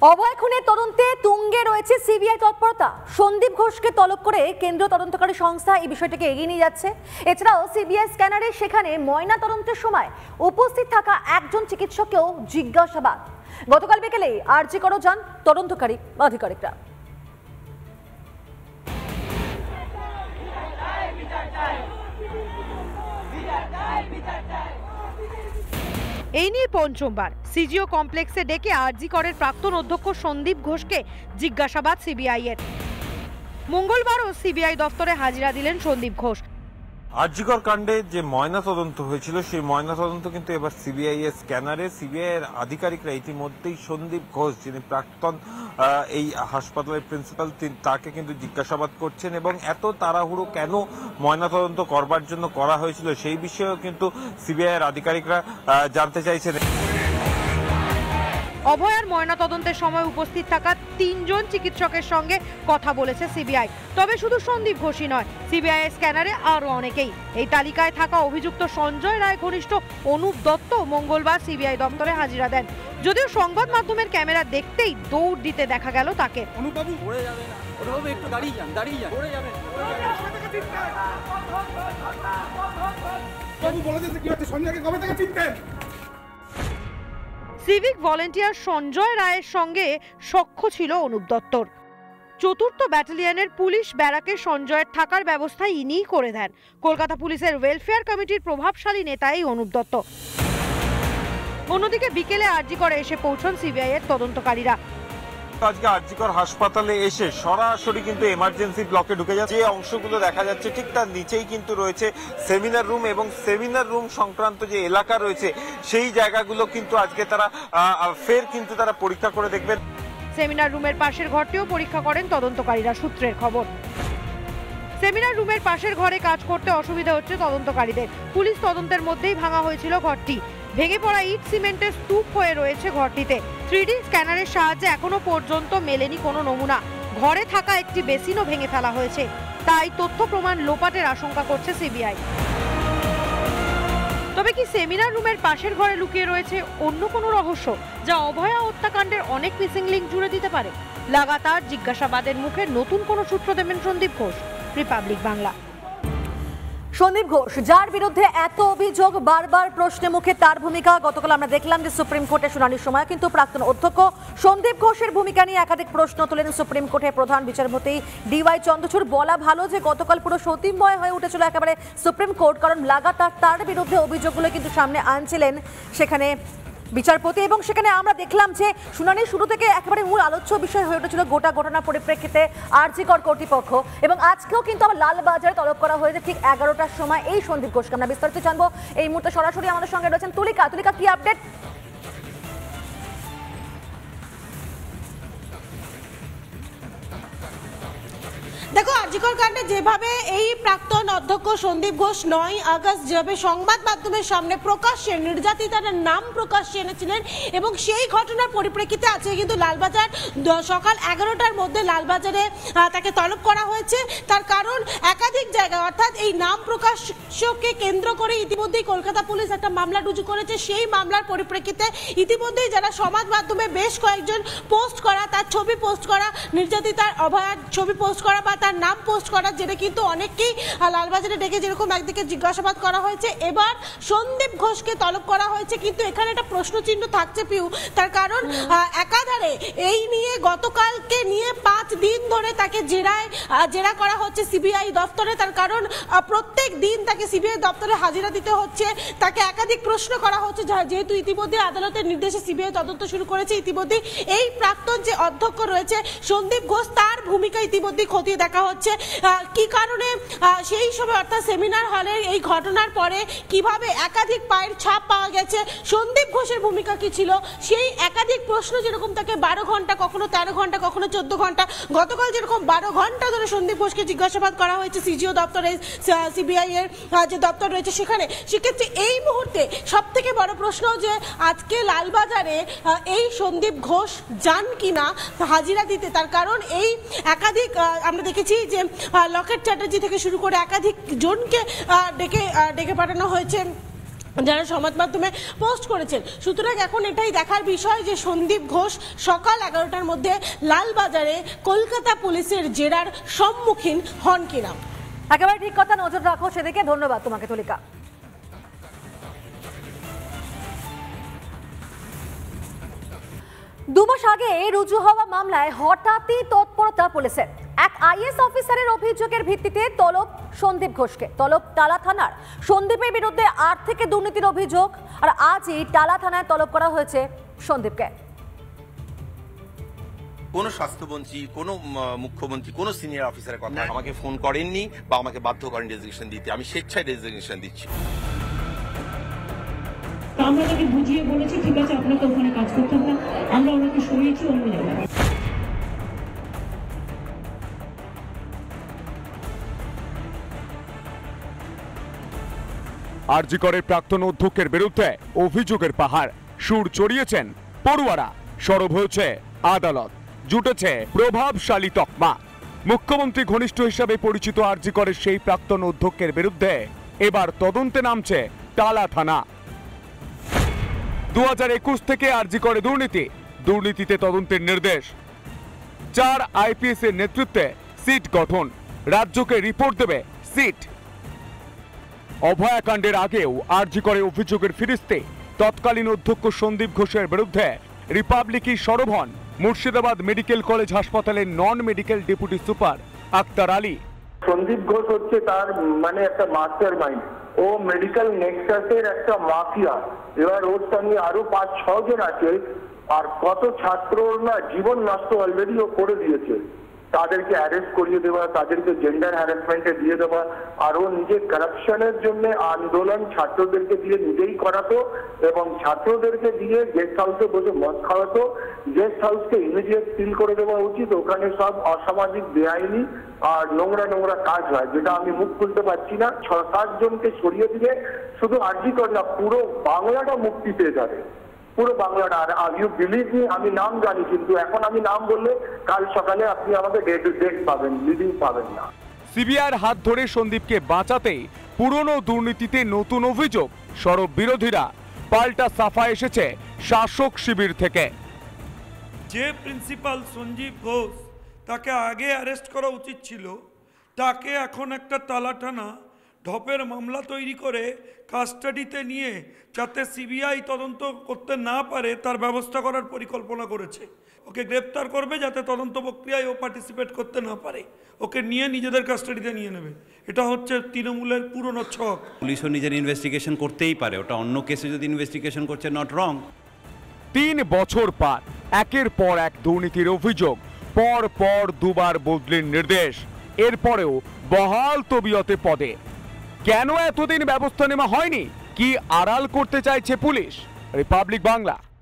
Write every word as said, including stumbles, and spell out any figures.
অভয় খুনের তদন্তে তুঙ্গে রয়েছে সিবিআই তৎপরতা। সন্দীপ ঘোষকে তলব করে কেন্দ্রীয় তদন্তকারী সংস্থা এই বিষয়টিকে এগিয়ে নিয়ে যাচ্ছে। এছাড়াও সিবিআই স্ক্যানারে সেখানে ময়না তদন্তের সময় উপস্থিত থাকা একজন চিকিৎসককেও জিজ্ঞাসাবাদ। গতকাল বিকেলে আরজি কর যান তদন্তকারী আধিকারিকরা। এই নিয়ে পঞ্চমবার সিজিও কমপ্লেক্সে ডেকে আরজি করের প্রাক্তন অধ্যক্ষ সন্দীপ ঘোষকে জিজ্ঞাসাবাদ সিবিআই এর। মঙ্গলবারও সিবিআই দফতরে হাজিরা দিলেন সন্দীপ ঘোষ। আরজিকর কাণ্ডে যে ময়না তদন্ত হয়েছিল সেই ময়না তদন্ত কিন্তু এবার সিবিআই এর স্ক্যানারে। সিবিআই এর আধিকারিকরা ইতিমধ্যেই সন্দীপ ঘোষ যিনি প্রাক্তন এই হাসপাতালের প্রিন্সিপাল তাকে কিন্তু জিজ্ঞাসাবাদ করছেন এবং এত তাড়াহুড়ো কেন ময়না তদন্ত করবার জন্য করা হয়েছিল সেই বিষয়েও কিন্তু সিবিআই এর আধিকারিকরা জানতে চাইছেন। অভয়ার ময়না তদন্তের সময় উপস্থিত থাকা তিনজন চিকিৎসকের সঙ্গে কথা বলেছে সিবিআই। তবে শুধু সন্দীপ ঘোষই নয়, সিবিআই এর স্ক্যানারে আরো অনেকেই। এই তালিকায় থাকা অভিযুক্ত সঞ্জয় রায় ঘনিষ্ঠ অনুপ দত্ত মঙ্গলবার সিবিআই দপ্তরে হাজিরা দেন। যদিও সংবাদ মাধ্যমের ক্যামেরা দেখতেই দৌড় দিতে দেখা গেল তাকে। সিভিক ভলেন্টিয়ার সঞ্জয় রায়ের সঙ্গে সখ্য ছিল অনুপ দত্তর। চতুর্থ ব্যাটালিয়নের পুলিশ ব্যারাকে সঞ্জয়ের থাকার ব্যবস্থা ইনিই করে দেন। কলকাতা পুলিশের ওয়েলফেয়ার কমিটির প্রভাবশালী নেতা এই অনুপ দত্ত। অন্যদিকে বিকেলে আরজি করে এসে পৌঁছন সিবিআই এর তদন্তকারীরা। আজকে আরজিকর হাসপাতালে এসে সরাসরি কিন্তু এমার্জেন্সি ব্লকে ঢুকে যাচ্ছে। যে অংশগুলো দেখা যাচ্ছে ঠিক তার নিচেই কিন্তু রয়েছে সেমিনার রুম এবং সেমিনার রুম সংক্রান্ত যে এলাকা রয়েছে সেই জায়গাগুলো কিন্তু আজকে তারা ফের কিন্তু তারা পরীক্ষা করে দেখবেন। সেমিনার রুমের পাশের ঘরটিও পরীক্ষা করেন তদন্তকারীরা, সূত্রের খবর। সেমিনার রুমের পাশের ঘরে কাজ করতে অসুবিধা হচ্ছে তদন্তকারীদের। পুলিশ তদন্তের মধ্যেই ভাঙা হয়েছিল ঘরটি। ভেঙে পড়া ইট সিমেন্টের স্তূপ হয়ে রয়েছে ঘরটিতে। থ্রিডি স্ক্যানারের সাহায্যে এখনো পর্যন্ত মেলেনি কোনো নমুনা। ঘরে থাকা একটি বেসিনও ভেঙে ফেলা হয়েছে। তাই তথ্য প্রমাণ লোপাটের আশঙ্কা করছে সিবিআই। তবে কি সেমিনার রুমের পাশের ঘরে লুকিয়ে রয়েছে অন্য কোনো রহস্য যা অভয়া হত্যাকাণ্ডের অনেক মিসিং লিঙ্ক জুড়ে দিতে পারে? লাগাতার জিজ্ঞাসাবাদের মুখে নতুন কোনো সূত্র দেবেন সন্দীপ ঘোষ। রিপাবলিক বাংলা। সন্দীপ ঘোষ যার বিরুদ্ধে এত অভিযোগ, বারবার প্রশ্নে মুখে তার ভূমিকা। গতকাল আমরা দেখলাম যে সুপ্রিম কোর্টে শুনানির সময় কিন্তু প্রাক্তন অধ্যক্ষ সন্দীপ ঘোষের ভূমিকা নিয়ে একাধিক প্রশ্ন তোলেন সুপ্রিম কোর্টের প্রধান বিচারপতি ডিওয়াই চন্দ্রচূড়। বলা ভালো যে গতকাল পুরো সতীময় হয়ে উঠেছিল একেবারে সুপ্রিম কোর্ট, কারণ লাগাতার তার বিরুদ্ধে অভিযোগগুলো কিন্তু সামনে আনছিলেন সেখানে বিচারপতি। এবং সেখানে আমরা দেখলাম যে শুনানির শুরু থেকে একেবারে মূল আলোচ্য বিষয় হয়ে উঠেছিল গোটা ঘটনার পরিপ্রেক্ষিতে আরজিকর কর্তৃপক্ষ। এবং আজকেও কিন্তু আবার লালবাজারে তলব করা হয়েছে ঠিক এগারোটার সময় এই সন্দীপ ঘোষকে। আমরা বিস্তারিত জানবো এই মুহূর্তে সরাসরি আমাদের সঙ্গে রয়েছেন তুলিকা। তুলিকা, কি আপডেট? দেখো, আরজিকর কাণ্ডে যেভাবে এই প্রাক্তন অধ্যক্ষ সন্দীপ ঘোষ নয় আগস্ট যেভাবে সংবাদ মাধ্যমের সামনে প্রকাশ্যে নির্যাতিতার নাম প্রকাশ্যে এনেছিলেন এবং সেই ঘটনার পরিপ্রেক্ষিতে আছে কিন্তু লালবাজার সকাল এগারোটার মধ্যে লালবাজারে তাকে তলব করা হয়েছে। তার কারণ একাধিক জায়গায়, অর্থাৎ এই নাম প্রকাশকে কেন্দ্র করে ইতিমধ্যেই কলকাতা পুলিশ একটা মামলা রুজু করেছে। সেই মামলার পরিপ্রেক্ষিতে ইতিমধ্যেই যারা সমাজ মাধ্যমে বেশ কয়েকজন পোস্ট করা, তার ছবি পোস্ট করা, নির্যাতিতার অভয়ার ছবি পোস্ট করা বা তার নাম পোস্ট করার জেরে কিন্তু অনেককেই লালবাজারে ডেকে যেরকম একদিকে জিজ্ঞাসাবাদ করা হয়েছে, এবার সন্দীপ ঘোষকে তলব করা হয়েছে। কিন্তু এখানে একটা প্রশ্নচিহ্ন থাকছে পিউ, তার কারণ একাধারে এই নিয়ে গতকালকে নিয়ে পাঁচ দিন ধরে তাকে জেরায় জেরা করা হচ্ছে সিবিআই দপ্তরে। তার কারণ প্রত্যেক দিন তাকে সিবিআই দপ্তরে হাজিরা দিতে হচ্ছে, তাকে একাধিক প্রশ্ন করা হচ্ছে। যেহেতু ইতিমধ্যে আদালতের নির্দেশে সিবিআই তদন্ত শুরু করেছে, ইতিমধ্যে এই প্রাক্তন যে অধ্যক্ষ রয়েছে সন্দীপ ঘোষ তার ভূমিকা ইতিমধ্যে খতিয়ে দেখা হচ্ছে। কি কারণে সেই সময় অর্থাৎ সেমিনার হলের এই ঘটনার পরে কিভাবে একাধিক পায়ের ছাপ পাওয়া গেছে, সন্দীপ ঘোষের ভূমিকা কি ছিল, সেই একাধিক প্রশ্ন যেরকম তাকে বারো ঘন্টা কখনো তেরো ঘন্টা কখনো চোদ্দ ঘন্টা গতকাল যেরকম বারো ঘন্টা ধরে সন্দীপ ঘোষকে জিজ্ঞাসাবাদ করা হয়েছে সিজিও দপ্তরে, সিবিআই এর যে দপ্তর রয়েছে সেখানে। সেক্ষেত্রে এই মুহূর্তে সব থেকে বড় প্রশ্ন যে আজকে লালবাজারে এই সন্দীপ ঘোষ যান কিনা হাজিরা দিতে। তার কারণ এই একাধিক আমরা দেখেছি যে লকেট চ্যাটার্জি থেকে শুরু করে একাধিক জনকে ডেকে ডেকে পাঠানো হয়েছে যারা সমাজ মাধ্যমে পোস্ট করেছেন। সুতরাং এখন এটাই দেখার বিষয় যে সন্দীপ ঘোষ সকাল এগারোটার মধ্যে লালবাজারে কলকাতা পুলিশের জেরার সম্মুখীন হন কিনা। একেবারে ঠিক কথা, নজর রাখো সেদিকে। ধন্যবাদ তোমাকে তুলিকা। দুমাস আগে রুজু হওয়া মামলায় হঠাৎই তৎপরতা পুলিশের। এক আইএস অফিসারের অভিযোগের ভিত্তিতে তলব সন্দীপ ঘোষকে। তলব টালা থানার। সন্দীপের বিরুদ্ধে আর্থিক দুর্নীতির অভিযোগ, আর আজই টালা থানায় তলব করা হয়েছে সন্দীপকে। কোনো স্বাস্থ্যমন্ত্রী, কোনো মুখ্যমন্ত্রী, কোনো সিনিয়র অফিসারের কথা আমাকে ফোন করেননি বা আমাকে বাধ্য করেন রেজিগনেশন দিতে। আমি স্বেচ্ছায় রেজিগনেশন দিচ্ছি। আমরা তাকে বুঝিয়ে বলেছি, ঠিক আছে আপনাকে ওখানে কাজ করতে হবে, আমরা ওনাকে সরিয়েছি অন্য জায়গায়। আরজি করের প্রাক্তন অধ্যক্ষের বিরুদ্ধে অভিযোগের পাহাড়। সুর চড়িয়েছেন পড়ুয়ারা, সরব হয়েছে আদালত, জুটেছে প্রভাবশালী তকমা। মুখ্যমন্ত্রী ঘনিষ্ঠ হিসাবে পরিচিত আরজি করের সেই প্রাক্তন অধ্যক্ষের বিরুদ্ধে এবার তদন্তে নামছে টালা থানা। দু হাজার একুশ থেকে আরজি করে দুর্নীতি, দুর্নীতিতে তদন্তের নির্দেশ। চার আইপিএস এর নেতৃত্বে সিট গঠন, রাজ্যকে রিপোর্ট দেবে সিট। অভয়াকাণ্ডের আগেও আরজি করে অভিযোগের ফিরিস্তে তৎকালীন অধ্যক্ষ সন্দীপ ঘোষের বিরুদ্ধে রিপাবলিকই সরব হন মুর্শিদাবাদ মেডিকেল কলেজ হাসপাতালের non medical deputy super Akhtar Ali. Sandip Ghosh হচ্ছে তার মানে একটা মাস্টার মাইন্ড, ও মেডিকেল নেক্সাসের একটা মাফিয়া। এবার ওর সঙ্গে আরো পাঁচ ছ জন আছে, আর কত ছাত্রর না জীবন নষ্ট অলরেডি ও করে দিয়েছে। তাদেরকে অ্যারেস্ট করিয়ে দেওয়া, তাদেরকে জেন্ডার হ্যারাসমেন্টে দিয়ে দেওয়া, আর ও নিজে কারাপশনের জন্য আন্দোলন ছাত্রদেরকে দিয়ে নিজেই করাতো এবং ছাত্রদেরকে দিয়ে গেস্ট হাউসে বসে মদ খাওয়াতো। গেস্ট হাউসকে ইমিডিয়েট সিল করে দেওয়া উচিত। ওখানে সব অসামাজিক বেআইনি আর নোংরা নোংরা কাজ হয়, যেটা আমি মুখ খুলতে পারছি না। ছ সাত জনকে সরিয়ে দিয়ে শুধু আরজি কর না, পুরো বাংলাটা মুক্তি পেয়ে যাবে, পুরো বাংলাটা। আর ইউ বিলিভ মি, আমি নাম জানি, কিন্তু এখন আমি নাম বললে কাল সকালে আপনি আমাকে ডেট ডেট পাবেন, লিডিং পাবেন না। সিবিআইয়ের হাত ধরে সন্দীপকে বাঁচাতে পুরনো দুর্নীতিতে নতুন অভিযোগ, সরব বিরোধীরা। পাল্টা সাফা এসেছে শাসক শিবির থেকে। যে প্রিন্সিপাল সঞ্জীব ঘোষ, তাকে আগে অ্যারেস্ট করা উচিত ছিল, তাকে এখন একটা তালাটানা ঢপের মামলা তৈরি করে কাস্টাডিতে নিয়ে যাতে সিবিআই তদন্ত করতে না পারে তার ব্যবস্থা করার পরিকল্পনা করেছে। ওকে গ্রেপ্তার করবে যাতে তদন্ত প্রক্রিয়ায় ও পার্টিসিপেট করতে না পারে, ওকে নিয়ে নিজেদের কাস্টাডিতে নিয়ে নেবে। এটা হচ্ছে তৃণমূলের পুরনো ছক। পুলিশও নিজের ইনভেস্টিগেশন করতেই পারে, ওটা অন্য কেসে যদি ইনভেস্টিগেশন করছে, নট রং। তিন বছর পার, একের পর এক দুর্নীতির অভিযোগ, পর পর দুবার বদলির নির্দেশ, এরপরেও বহাল তবিয়তে পদে। কেন এতদিন ব্যবস্থা নেওয়া হয়নি? কি আড়াল করতে চাইছে পুলিশ? রিপাবলিক বাংলা।